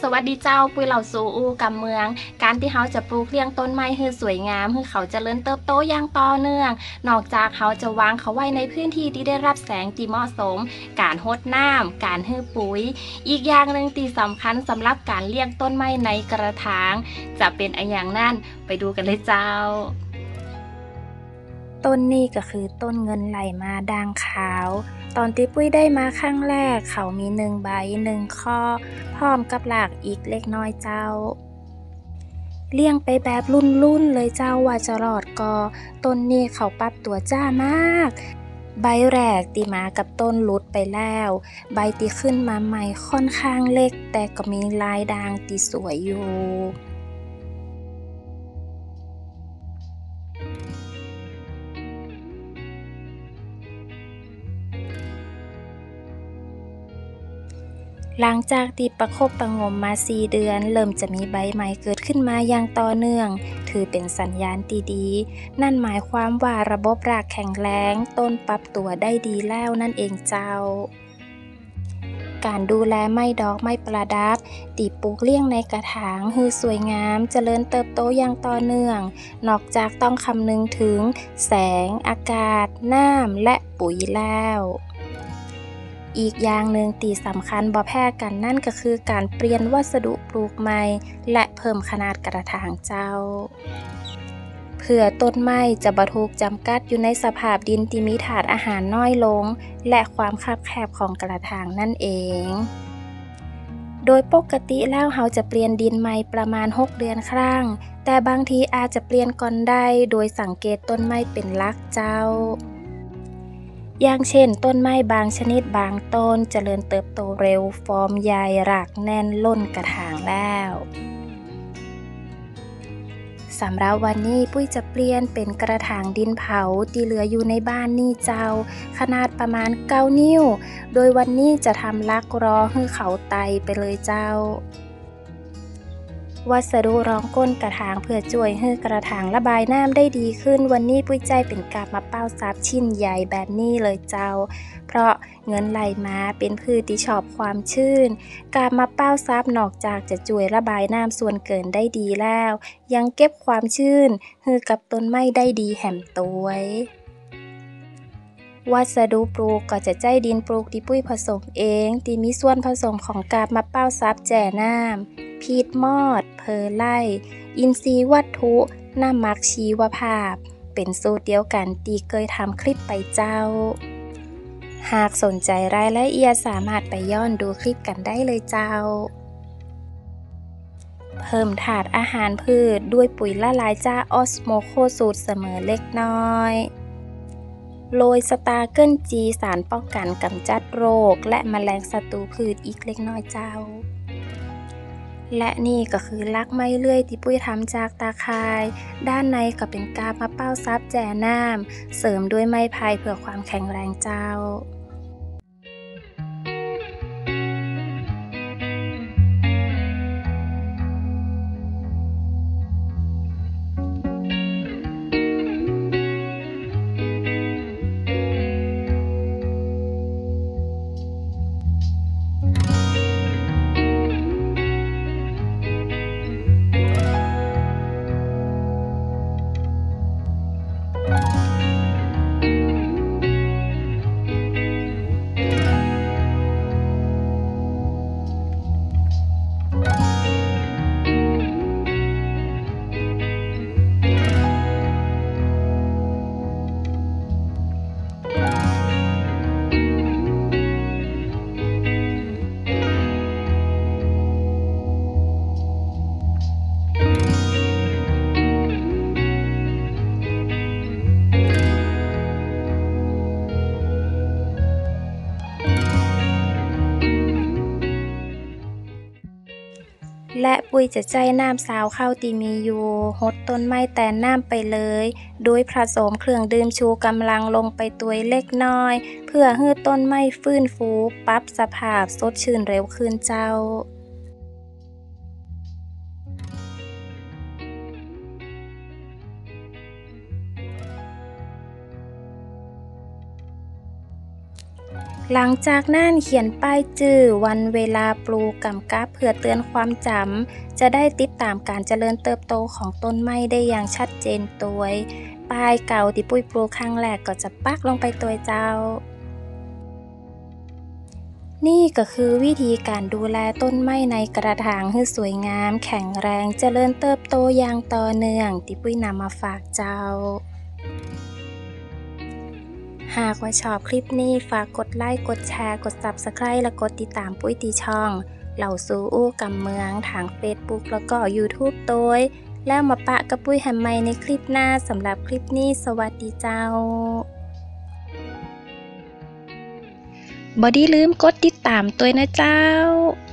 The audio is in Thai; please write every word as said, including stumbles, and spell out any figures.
สวัสดีเจ้าปุ้ยเหล่าสู่อูกำเมืองการที่เขาจะปลูกเลี้ยงต้นไม้ให้สวยงามให้เขาเจริญเติบโตอย่างต่อเนื่องนอกจากเขาจะวางเขาไว้ในพื้นที่ที่ได้รับแสงที่เหมาะสมการรดน้ำการให้ปุ๋ยอีกอย่างหนึ่งที่สำคัญสำหรับการเลี้ยงต้นไม้ในกระถางจะเป็นอะไรอย่างนั้นไปดูกันเลยเจ้าต้นนี้ก็คือต้นเงินไหลมาด่างขาวตอนที่ปุ้ยได้มาครั้งแรกเขามีหนึ่งใบหนึ่งข้อพร้อมกับหลากอีกเล็กน้อยเจ้าเลี้ยงไปแบบรุ่นๆเลยเจ้าว่าจะรอดก็ต้นนี้เขาปรับตัวจ้ามากใบแรกตีมากับต้นหลุดไปแล้วใบตีขึ้นมาใหม่ค่อนข้างเล็กแต่ก็มีลายด่างตีสวยอยู่หลังจากที่ประคบประงมมาสี่เดือนเริ่มจะมีใบใหม่เกิดขึ้นมาอย่างต่อเนื่องถือเป็นสัญญาณที่ดีนั่นหมายความว่าระบบรากแข็งแรงต้นปรับตัวได้ดีแล้วนั่นเองเจ้าการดูแลไม้ดอกไม้ประดับตีปลูกเลี้ยงในกระถางให้สวยงามเจริญเติบโตอย่างต่อเนื่องนอกจากต้องคำนึงถึงแสงอากาศน้ำและปุ๋ยแล้วอีกอย่างหนึ่งที่สำคัญบ่แพ้กันนั่นก็คือการเปลี่ยนวัสดุปลูกใหม่และเพิ่มขนาดกระถางเจ้าเพื่อต้นไม้จะบ่ถูกจำกัดอยู่ในสภาพดินที่มีถาดอาหารน้อยลงและความคับแคบของกระถางนั่นเองโดยปกติแล้วเราจะเปลี่ยนดินใหม่ประมาณหกเดือนครั้งแต่บางทีอาจจะเปลี่ยนก่อนได้โดยสังเกตต้นไม้เป็นหลักเจ้าอย่างเช่นต้นไม้บางชนิดบางต้นเจริญเติบโตเร็วฟอร์มใหญ่รากแน่นล้นกระถางแล้วสำหรับวันนี้ปุ้ยจะเปลี่ยนเป็นกระถางดินเผาที่เหลืออยู่ในบ้านนี่เจ้าขนาดประมาณเก้านิ้วโดยวันนี้จะทำลักรอให้เขาไตไปเลยเจ้าวัสดุรองก้นกระถางเพื่อช่วยให้กระถางระบายน้ำได้ดีขึ้นวันนี้ปุ้ยใจเป็นกาบมะเป้าซับชิ้นใหญ่แบบนี้เลยเจ้าเพราะเงินไหลมาเป็นพืชที่ชอบความชื้นกาบมะเป้าซับนอกจากจะช่วยระบายน้ำส่วนเกินได้ดีแล้วยังเก็บความชื้นให้กับต้นไม้ได้ดีแหมตัววัสดุปลูกก็จะใจดินปลูกที่ปุ้ยผสมเองที่มีส่วนผสมของกาบมะเป้าซับแจ่น้ำพีทมอดเพอร์ไลอินทรีย์วัตถุน้ำมักชีวภาพเป็นสูตรเดียวกันที่เคยทำคลิปไปเจ้าหากสนใจรายละเอียดสามารถไปย้อนดูคลิปกันได้เลยเจ้าเพิ่มถาดอาหารพืชด้วยปุ๋ยละลายจ้าออสโมโคสูตรเสมอเล็กน้อยโรยสตาร์เกิลจีสารป้องกันกำจัดโรคและแมลงศัตรูพืชอีกเล็กน้อยเจ้าและนี่ก็คือลักไม้เลื่อยที่ปุ้ยทำจากตาข่ายด้านในก็เป็นกาบมะเป้าซับแจ่น้ำเสริมด้วยไม้พายเพื่อความแข็งแรงเจ้าและปุ้ยจะใจน้ำสาวข้าวที่มีอยู่หดต้นไม้แต่น้ำไปเลยโดยผสมเครื่องดื่มชูกำลังลงไปตัวเล็กน้อยเพื่อให้ต้นไม้ฟื้นฟูปรับสภาพสดชื่นเร็วขึ้นเจ้า แหลังจากนั้นเขียนป้ายชื่อวันเวลาปลูกกำกับเพื่อเตือนความจำจะได้ติดตามการเจริญเติบโตของต้นไม้ได้อย่างชัดเจนตัวป้ายเก่าที่ปุ้ยปลูกครั้งแรกก็จะปักลงไปตัวเจ้านี่ก็คือวิธีการดูแลต้นไม้ในกระถางให้สวยงามแข็งแรงเจริญเติบโตอย่างต่อเนื่องที่ปุ้ยนำมาฝากเจ้าหากว่าชอบคลิปนี้ฝากกดไลค์กดแชร์กด ซับสไครบ์ และกดติดตามปุ้ยตีช่องเหล่าสู่อู้กำเมืองทาง เฟซบุ๊ก แล้วก็ ยูทูบ ตัวแล้วมาปะกับปุ้ยแฮมใหม่ในคลิปหน้าสำหรับคลิปนี้สวัสดีเจ้าบ่ได้ลืมกดติดตามตัวนะเจ้า